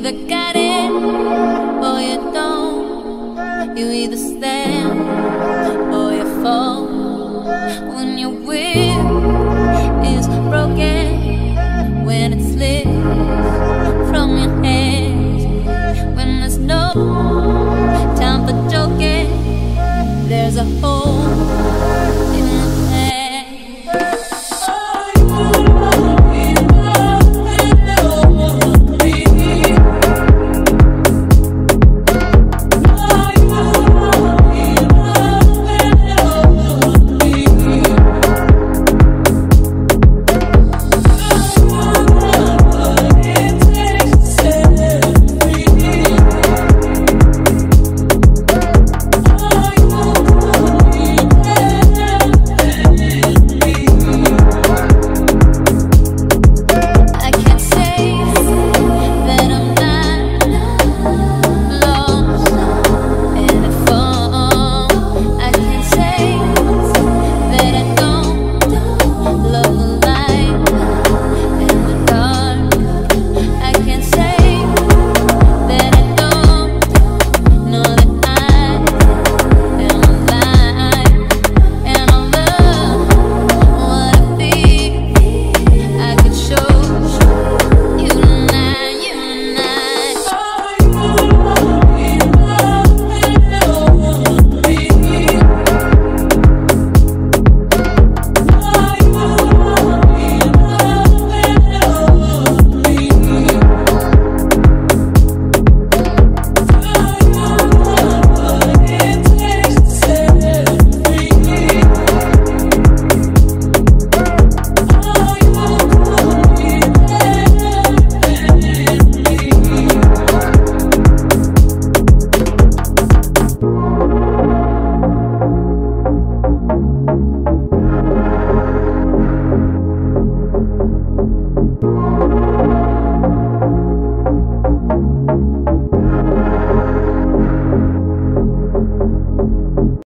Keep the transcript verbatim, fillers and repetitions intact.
either got it or you don't. You either stand or you fall. When your will is broken, when it slips from your hands, when there's no time for joking, there's a hole